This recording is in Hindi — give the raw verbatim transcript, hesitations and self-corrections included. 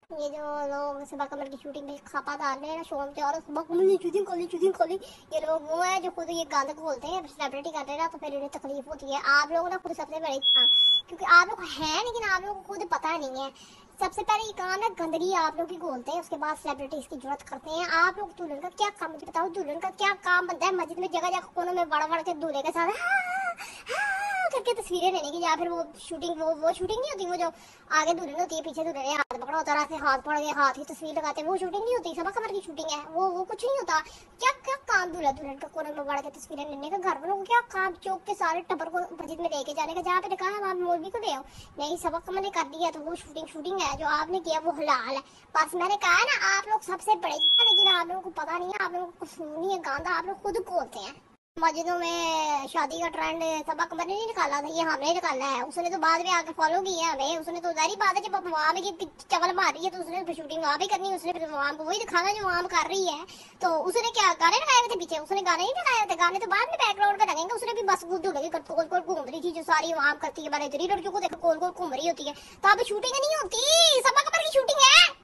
ये जो लोग सबा कमर की शूटिंग में खपा डाल रहे हैं ना शो में, और सबा कमर की शूटिंग खोली शूटिंग खोली, ये लोग वो है जो खुद ये गंद बोलते हैं, सेलिब्रिटी करते हैं ना, तो फिर उन्हें तकलीफ होती है। आप लोग ना खुद सबसे बड़े काम, क्योंकि आप लोग हैं लेकिन आप लोगों को खुद पता नहीं है। सबसे पहले ये काम है गंदगी आप लोग ही बोलते हैं, उसके बाद सेलिब्रिटीज की जरूरत करते हैं। आप लोग दुल्हन का क्या काम, मुझे बताओ दुल्हन का क्या काम बनता है? मस्जिद में जगह जगह कोनों में बड़ा बड़ा के दूल्हे के साथ करके तस्वीरें लेने की, या फिर वो शूटिंग वो वो शूटिंग नहीं होती, वो जो आगे दुल्हन होती है पीछे दुल्हन ने हाथ पकड़ा होता है, हाथ पकड़ के हाथ ही तस्वीर लगाते हैं, वो शूटिंग नहीं होती। सबा कमर की शूटिंग है वो वो कुछ नहीं होता। क्या क्या काम दूल्हा दुल्हन का कोने में बड़ा के तस्वीरें लेने का? घर वालों को क्या काम चौक के सारे टब्बर को मस्जिद में लेके जाने का? जहाँ पे कहा है आप मौलवी को ले आओ, नहीं सबा कमर ने कर दिया तो वो शूटिंग शूटिंग है, जो आपने किया वो हलाल है। बस मैंने कहा ना आप लोग सबसे बड़े, लेकिन आप लोगों को पता नहीं है, आप लोगों को सुनी है गांधा, आप लोग खुद बोलते हैं। मस्जिदों में शादी का ट्रेंड सबा कमर ने नहीं निकाला था, ये हमने निकाला है। उसने तो बाद में आके फॉलो किया हमें, उसने तो जारी बात है जब वहां में की चवल मार रही है तो उसने शूटिंग वहां भी करनी, उसने फिर वहां वही दिखाना जो वहां कर रही है। तो उसने क्या गाने लगाए हुए थे पीछे? उसने गाने नहीं लगाए थे, गाने तो बाद में बैकग्राउंड पे लगेंगे। उसने भी बस दूल्हे की गोल गोल घूम रही थी, जो सारी वहां करती है, मैंने इतनी लड़कियों को देखा गोल गोल घूम रही होती है। तो अब शूटिंग नहीं होती, सबा कमर की शूटिंग है।